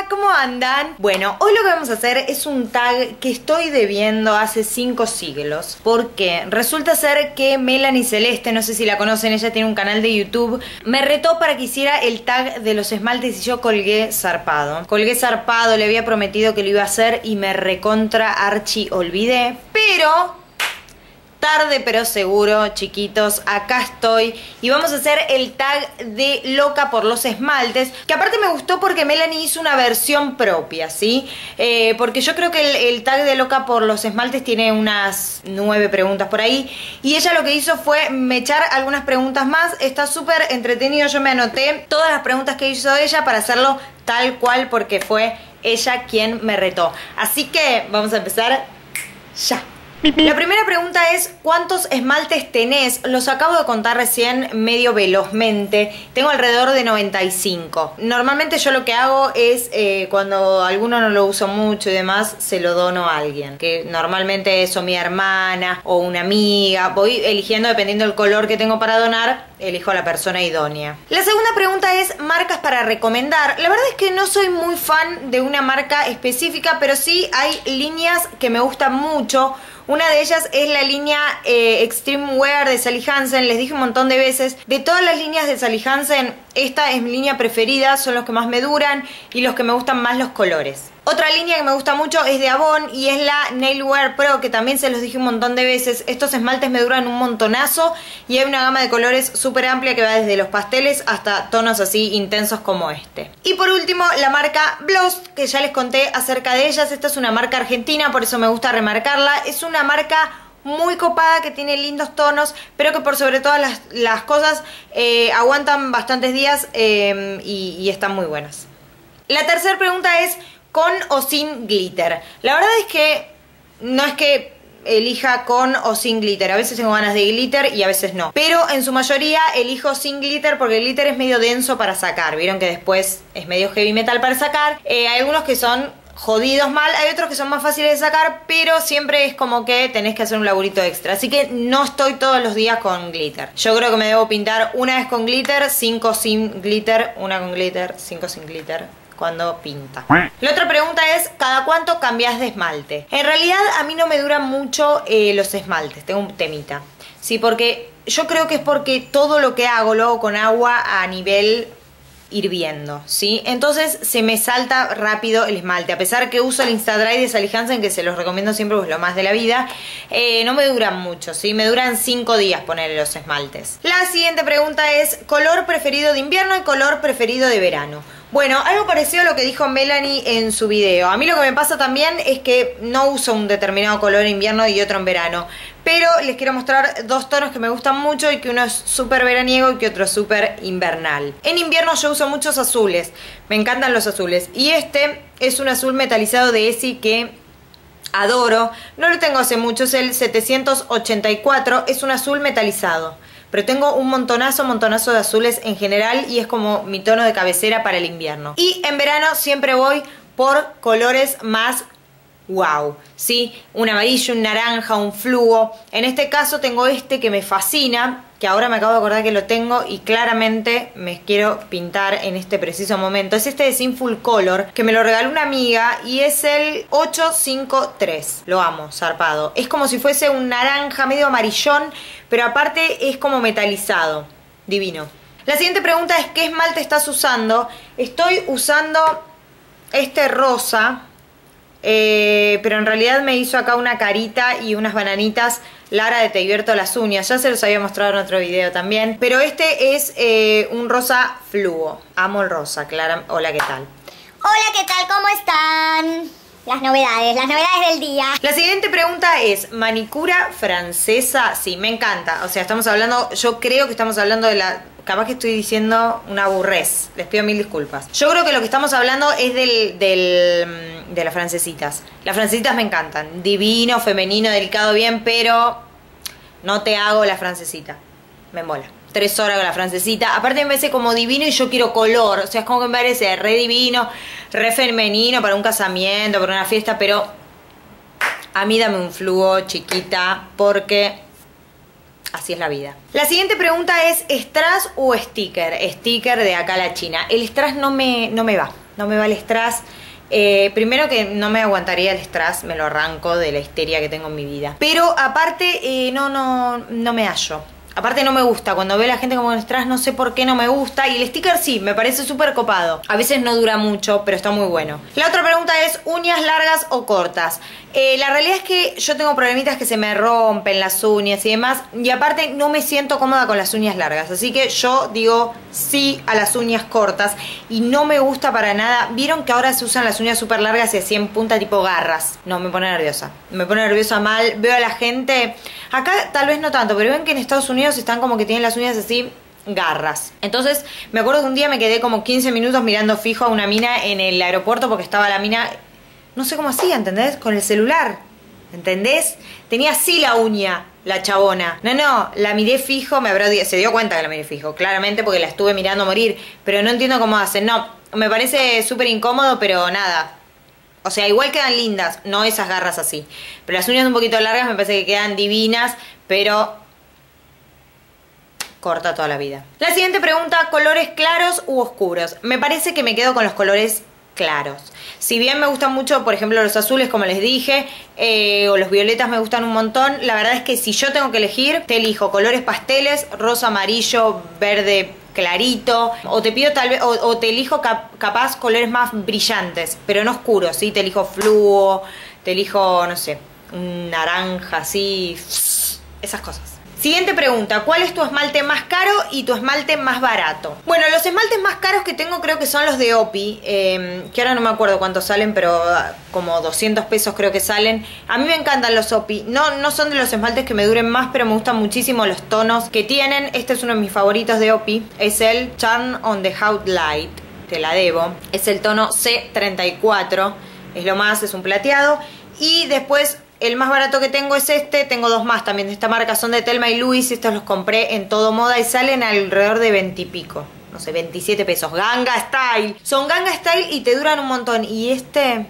¿cómo andan? Bueno, hoy lo que vamos a hacer es un tag que estoy debiendo hace 5 siglos. Porque resulta ser que Melanie Celeste, no sé si la conocen, ella tiene un canal de YouTube, me retó para que hiciera el tag de los esmaltes y yo colgué zarpado. Colgué zarpado, le había prometido que lo iba a hacer y me recontra archi olvidé. Pero tarde pero seguro, chiquitos, acá estoy y vamos a hacer el tag de Loca por los esmaltes, que aparte me gustó porque Melanie hizo una versión propia, ¿sí? Porque yo creo que el tag de Loca por los esmaltes tiene unas 9 preguntas por ahí y ella lo que hizo fue mechar algunas preguntas más. Está súper entretenido, yo me anoté todas las preguntas que hizo ella para hacerlo tal cual porque fue ella quien me retó. Así que vamos a empezar ya. La primera pregunta es, ¿cuántos esmaltes tenés? Los acabo de contar recién medio velozmente. Tengo alrededor de 95. Normalmente yo lo que hago es, cuando alguno no lo uso mucho y demás, se lo dono a alguien. Que normalmente es o mi hermana o una amiga. Voy eligiendo dependiendo del color que tengo para donar. Elijo a la persona idónea. La segunda pregunta es marcas para recomendar. La verdad es que no soy muy fan de una marca específica, pero sí hay líneas que me gustan mucho. Una de ellas es la línea Extreme Wear de Sally Hansen. Les dije un montón de veces, de todas las líneas de Sally Hansen, esta es mi línea preferida, son los que más me duran y los que me gustan más los colores. Otra línea que me gusta mucho es de Avon y es la Nail Wear Pro, que también se los dije un montón de veces. Estos esmaltes me duran un montonazo y hay una gama de colores súper amplia que va desde los pasteles hasta tonos así intensos como este. Y por último, la marca Bloss, que ya les conté acerca de ellas. Esta es una marca argentina, por eso me gusta remarcarla. Es una marca muy copada, que tiene lindos tonos, pero que por sobre todas las cosas aguantan bastantes días y están muy buenas. La tercera pregunta es, ¿con o sin glitter? La verdad es que no es que elija con o sin glitter. A veces tengo ganas de glitter y a veces no. Pero en su mayoría elijo sin glitter porque el glitter es medio denso para sacar. Vieron que después es medio heavy metal para sacar. Hay algunos que son jodidos mal, hay otros que son más fáciles de sacar, pero siempre es como que tenés que hacer un laburito extra. Así que no estoy todos los días con glitter. Yo creo que me debo pintar una vez con glitter, 5 sin glitter, una con glitter, 5 sin glitter cuando pinta. La otra pregunta es, ¿cada cuánto cambias de esmalte? En realidad a mí no me duran mucho los esmaltes, tengo un temita. Sí, porque yo creo que es porque todo lo que hago lo hago con agua a nivel hirviendo, ¿sí? Entonces se me salta rápido el esmalte. A pesar que uso el Insta-Dry de Sally Hansen, que se los recomiendo siempre, pues lo más de la vida, no me duran mucho, ¿sí? Me duran 5 días ponerle los esmaltes. La siguiente pregunta es, ¿color preferido de invierno y color preferido de verano? Bueno, algo parecido a lo que dijo Melanie en su video. A mí lo que me pasa también es que no uso un determinado color en invierno y otro en verano. Pero les quiero mostrar dos tonos que me gustan mucho y que uno es súper veraniego y que otro es súper invernal. En invierno yo uso muchos azules. Me encantan los azules. Y este es un azul metalizado de Essie que adoro. No lo tengo hace mucho, es el 784. Es un azul metalizado. Pero tengo un montonazo de azules en general y es como mi tono de cabecera para el invierno. Y en verano siempre voy por colores más wow, ¿sí? Un amarillo, un naranja, un fluo. En este caso tengo este que me fascina, que ahora me acabo de acordar que lo tengo y claramente me quiero pintar en este preciso momento. Es este de Sinful Color, que me lo regaló una amiga y es el 853. Lo amo, zarpado. Es como si fuese un naranja medio amarillón, pero aparte es como metalizado. Divino. La siguiente pregunta es, ¿qué esmalte estás usando? Estoy usando este rosa, pero en realidad me hizo acá una carita y unas bananitas Lara de Te Divierto las Uñas. Ya se los había mostrado en otro video también. Pero este es un rosa fluo. Amo el rosa, Clara. Hola, ¿qué tal? Hola, ¿qué tal? ¿Cómo están? Las novedades del día. La siguiente pregunta es, ¿manicura francesa? Sí, me encanta. O sea, estamos hablando, yo creo que estamos hablando de la... Capaz que estoy diciendo una aburrez. Les pido 1000 disculpas. Yo creo que lo que estamos hablando es de las francesitas. Las francesitas me encantan. Divino, femenino, delicado, bien, pero no te hago la francesita. Me mola. 3 horas con la francesita. Aparte me parece como divino y yo quiero color. O sea, es como que me parece re divino, re femenino para un casamiento, para una fiesta, pero a mí dame un fluo, chiquita, porque así es la vida. La siguiente pregunta es, ¿strass o sticker? Sticker de acá a la China. El strass no me va. no me va el strass. Primero que no me aguantaría el strass, me lo arranco de la histeria que tengo en mi vida. Pero aparte, no me hallo. Aparte no me gusta, cuando veo a la gente como con strass no sé por qué no me gusta. Y el sticker sí, me parece súper copado. A veces no dura mucho, pero está muy bueno. La otra pregunta es, ¿uñas largas o cortas? La realidad es que yo tengo problemitas que se me rompen las uñas y demás. Y aparte no me siento cómoda con las uñas largas. Así que yo digo sí a las uñas cortas. Y no me gusta para nada. ¿Vieron que ahora se usan las uñas súper largas y así en punta tipo garras? No, me pone nerviosa. Me pone nerviosa mal. Veo a la gente... Acá tal vez no tanto, pero ven que en Estados Unidos están como que tienen las uñas así, garras. Entonces, me acuerdo que un día me quedé como 15 minutos mirando fijo a una mina en el aeropuerto porque estaba la mina, no sé cómo hacía, ¿entendés? Con el celular, ¿entendés? Tenía así la uña, la chabona. No, la miré fijo, se dio cuenta que la miré fijo, claramente porque la estuve mirando morir, pero no entiendo cómo hacen. No, me parece súper incómodo, pero nada. O sea, igual quedan lindas, no esas garras así. Pero las uñas un poquito largas me parece que quedan divinas, pero corta toda la vida. La siguiente pregunta, ¿colores claros u oscuros? Me parece que me quedo con los colores claros. Si bien me gustan mucho, por ejemplo, los azules, como les dije, o los violetas me gustan un montón, la verdad es que si yo tengo que elegir, te elijo colores pasteles, rosa, amarillo, verde clarito, o te pido tal vez, o te elijo capaz colores más brillantes, pero no oscuros, ¿sí? Te elijo fluo, te elijo, no sé, un naranja así, esas cosas. Siguiente pregunta, ¿cuál es tu esmalte más caro y tu esmalte más barato? Bueno, los esmaltes más caros que tengo creo que son los de Opi, que ahora no me acuerdo cuántos salen, pero como 200 pesos creo que salen. A mí me encantan los Opi, no son de los esmaltes que me duren más, pero me gustan muchísimo los tonos que tienen. Este es uno de mis favoritos de Opi, es el Charm on the Hot Light, te la debo. Es el tono C34, es lo más, es un plateado. Y después... el más barato que tengo es este, tengo dos más también de esta marca, son de Thelma y Louise, estos los compré en Todo Moda y salen alrededor de 20 y pico, no sé, 27 pesos, Ganga Style, son Ganga Style y te duran un montón, y este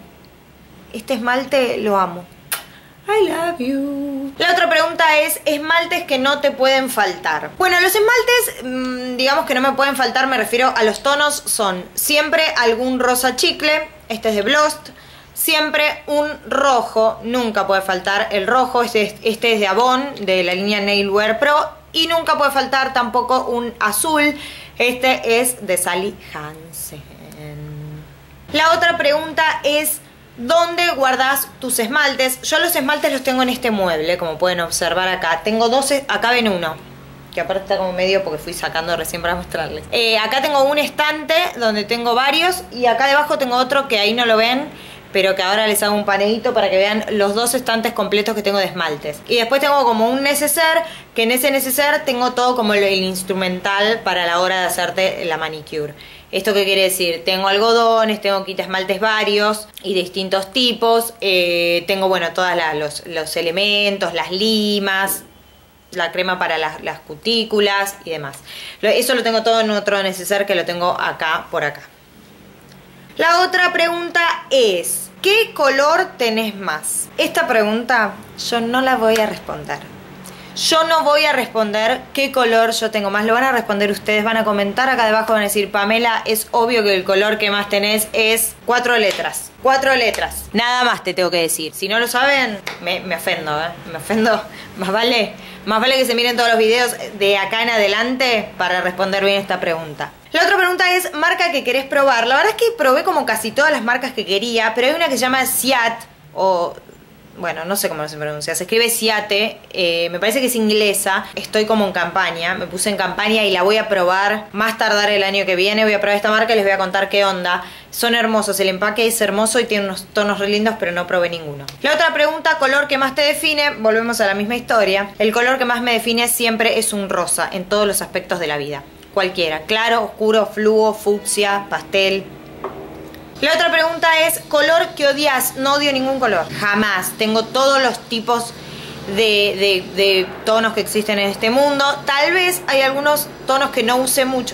esmalte lo amo. I love you. La otra pregunta es, esmaltes que no te pueden faltar. Bueno, los esmaltes, digamos que no me pueden faltar, me refiero a los tonos, son siempre algún rosa chicle, este es de Blost. Siempre un rojo, nunca puede faltar el rojo, este es de Avon, de la línea Nailwear Pro. Y nunca puede faltar tampoco un azul, este es de Sally Hansen. La otra pregunta es, ¿dónde guardas tus esmaltes? Yo los esmaltes los tengo en este mueble, como pueden observar acá. Tengo 12, acá ven uno, que aparte está como medio porque fui sacando recién para mostrarles. Acá tengo un estante donde tengo varios y acá debajo tengo otro que ahí no lo ven, pero que ahora les hago un paneíto para que vean los dos estantes completos que tengo de esmaltes. Y después tengo como un neceser, que en ese neceser tengo todo como el instrumental para la hora de hacerte la manicure. ¿Esto qué quiere decir? Tengo algodones, tengo quita esmaltes varios y de distintos tipos. Tengo, bueno, todos los elementos, las limas, la crema para las cutículas y demás. Eso lo tengo todo en otro neceser que lo tengo acá, por acá. La otra pregunta es, ¿qué color tenés más? Esta pregunta yo no la voy a responder. Yo no voy a responder qué color yo tengo más. Lo van a responder ustedes, van a comentar acá debajo, van a decir, Pamela, es obvio que el color que más tenés es 4 letras. 4 letras. Nada más te tengo que decir. Si no lo saben, me ofendo, me ofendo. Más vale que se miren todos los videos de acá en adelante para responder bien esta pregunta. La otra pregunta es, marca que querés probar. La verdad es que probé como casi todas las marcas que quería, pero hay una que se llama Ciat, o... bueno, no sé cómo se pronuncia, se escribe Ciate, me parece que es inglesa. Estoy como en campaña, me puse en campaña y la voy a probar más tardar el año que viene. Voy a probar esta marca y les voy a contar qué onda. Son hermosos, el empaque es hermoso y tiene unos tonos re lindos, pero no probé ninguno. La otra pregunta, color que más te define, volvemos a la misma historia. El color que más me define siempre es un rosa, en todos los aspectos de la vida. Cualquiera, claro, oscuro, fluo, fucsia, pastel. La otra pregunta es, ¿color que odias? No odio ningún color, jamás. Tengo todos los tipos de tonos que existen en este mundo. Tal vez hay algunos tonos que no use mucho.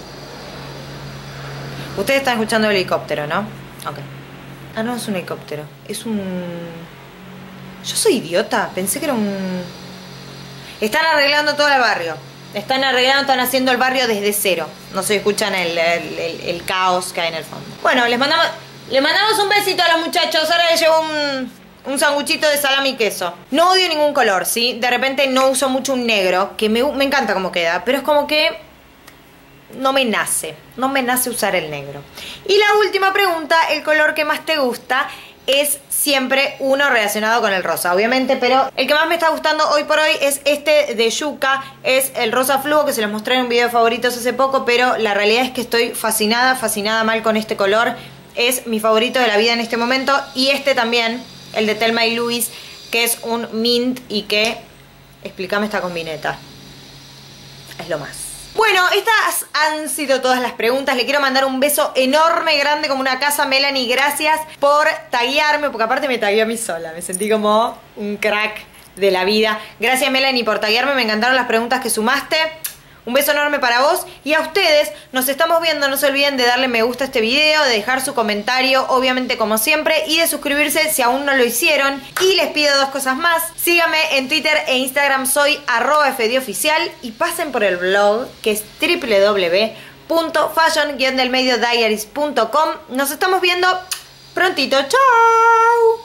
Ustedes están escuchando el helicóptero, ¿no? Ok. Ah, no es un helicóptero, es un... Yo soy idiota, pensé que era un... Están arreglando todo el barrio. Están haciendo el barrio desde cero. No se escuchan el caos que hay en el fondo. Bueno, les mandamos... Le mandamos un besito a los muchachos. Ahora les llevo un sanguchito de salami y queso. No odio ningún color, ¿sí? De repente no uso mucho un negro, que me encanta cómo queda, pero es como que no me nace usar el negro. Y la última pregunta, el color que más te gusta, es siempre uno relacionado con el rosa, obviamente, pero el que más me está gustando hoy por hoy es este de yuca, es el rosa fluo, que se los mostré en un video de favoritos hace poco, pero la realidad es que estoy fascinada mal con este color. Es mi favorito de la vida en este momento. Y este también, el de Thelma y Louise, que es un mint y que, explícame esta combineta, es lo más. Bueno, estas han sido todas las preguntas. Le quiero mandar un beso enorme, grande como una casa, Melanie. Gracias por taguearme, porque aparte me tagué a mí sola. Me sentí como un crack de la vida. Gracias, Melanie, por taguearme. Me encantaron las preguntas que sumaste. Un beso enorme para vos y a ustedes. Nos estamos viendo. No se olviden de darle me gusta a este video, de dejar su comentario, obviamente como siempre, y de suscribirse si aún no lo hicieron. Y les pido dos cosas más. Síganme en Twitter e Instagram, soy @fdoficial, y pasen por el blog que es www.fashion-diaries.com. Nos estamos viendo prontito. ¡Chao!